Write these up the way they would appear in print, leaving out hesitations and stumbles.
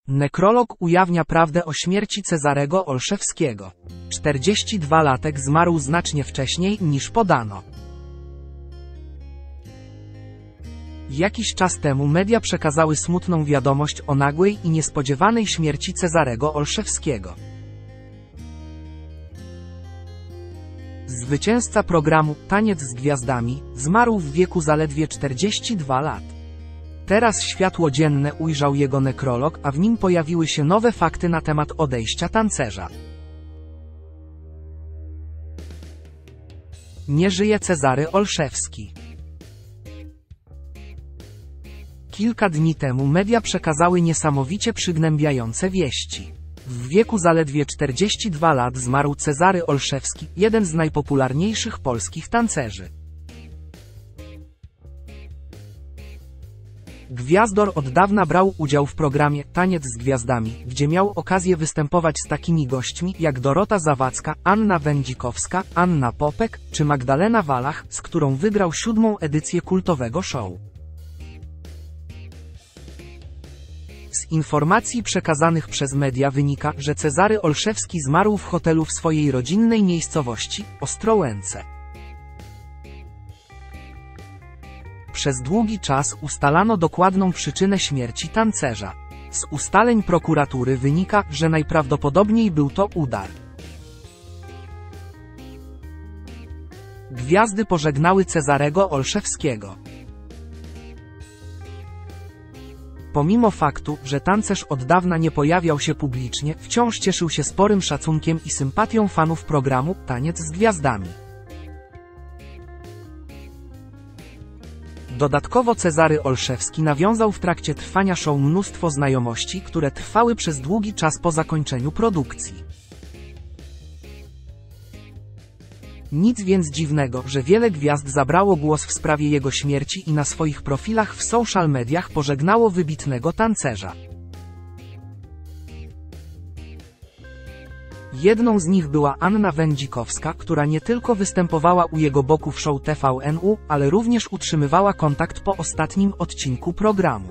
Nekrolog ujawnia prawdę o śmierci Cezarego Olszewskiego. 42-latek zmarł znacznie wcześniej niż podano. Jakiś czas temu media przekazały smutną wiadomość o nagłej i niespodziewanej śmierci Cezarego Olszewskiego. Zwycięzca programu Taniec z Gwiazdami zmarł w wieku zaledwie 42 lat. Teraz światło dzienne ujrzał jego nekrolog, a w nim pojawiły się nowe fakty na temat odejścia tancerza. Nie żyje Cezary Olszewski. Kilka dni temu media przekazały niesamowicie przygnębiające wieści. W wieku zaledwie 42 lat zmarł Cezary Olszewski, jeden z najpopularniejszych polskich tancerzy. Gwiazdor od dawna brał udział w programie Taniec z Gwiazdami, gdzie miał okazję występować z takimi gośćmi jak Dorota Zawadzka, Anna Wędzikowska, Anna Popek czy Magdalena Wallach, z którą wygrał 7. edycję kultowego show. Z informacji przekazanych przez media wynika, że Cezary Olszewski zmarł w hotelu w swojej rodzinnej miejscowości, Ostrołęce. Przez długi czas ustalano dokładną przyczynę śmierci tancerza. Z ustaleń prokuratury wynika, że najprawdopodobniej był to udar. Gwiazdy pożegnały Cezarego Olszewskiego. Pomimo faktu, że tancerz od dawna nie pojawiał się publicznie, wciąż cieszył się sporym szacunkiem i sympatią fanów programu Taniec z Gwiazdami. Dodatkowo Cezary Olszewski nawiązał w trakcie trwania show mnóstwo znajomości, które trwały przez długi czas po zakończeniu produkcji. Nic więc dziwnego, że wiele gwiazd zabrało głos w sprawie jego śmierci i na swoich profilach w social mediach pożegnało wybitnego tancerza. Jedną z nich była Anna Wędzikowska, która nie tylko występowała u jego boku w show TVN-u, ale również utrzymywała kontakt po ostatnim odcinku programu.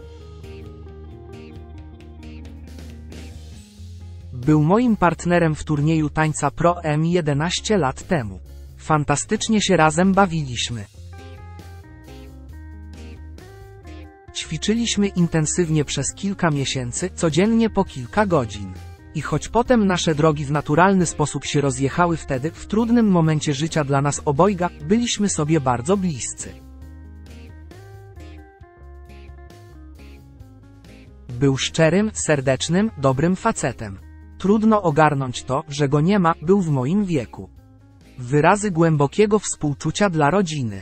Był moim partnerem w turnieju tańca Pro Am 11 lat temu. Fantastycznie się razem bawiliśmy. Ćwiczyliśmy intensywnie przez kilka miesięcy, codziennie po kilka godzin. I choć potem nasze drogi w naturalny sposób się rozjechały, wtedy, w trudnym momencie życia dla nas obojga, byliśmy sobie bardzo bliscy. Był szczerym, serdecznym, dobrym facetem. Trudno ogarnąć to, że go nie ma, był w moim wieku. Wyrazy głębokiego współczucia dla rodziny.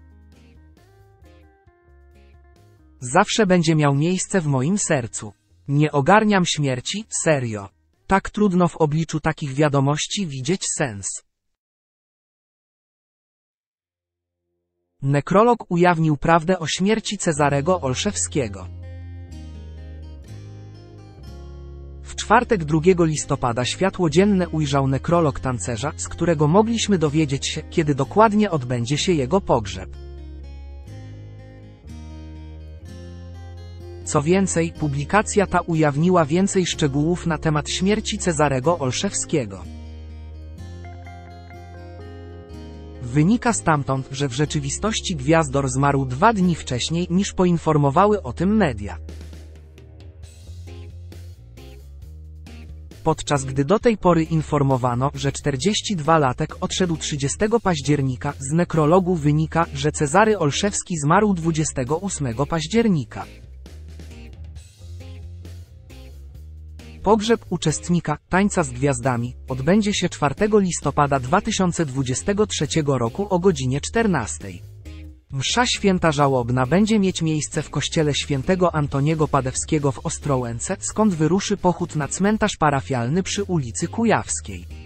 Zawsze będzie miał miejsce w moim sercu. Nie ogarniam śmierci, serio. Tak trudno w obliczu takich wiadomości widzieć sens. Nekrolog ujawnił prawdę o śmierci Cezarego Olszewskiego. W czwartek 2 listopada światło dzienne ujrzał nekrolog tancerza, z którego mogliśmy dowiedzieć się, kiedy dokładnie odbędzie się jego pogrzeb. Co więcej, publikacja ta ujawniła więcej szczegółów na temat śmierci Cezarego Olszewskiego. Wynika stamtąd, że w rzeczywistości Gwiazdor zmarł 2 dni wcześniej niż poinformowały o tym media. Podczas gdy do tej pory informowano, że 42-latek odszedł 30 października, z nekrologu wynika, że Cezary Olszewski zmarł 28 października. Pogrzeb uczestnika Tańca z Gwiazdami odbędzie się 4 listopada 2023 roku o godzinie 14. Msza święta żałobna będzie mieć miejsce w kościele świętego Antoniego Padewskiego w Ostrołęce, skąd wyruszy pochód na cmentarz parafialny przy ulicy Kujawskiej.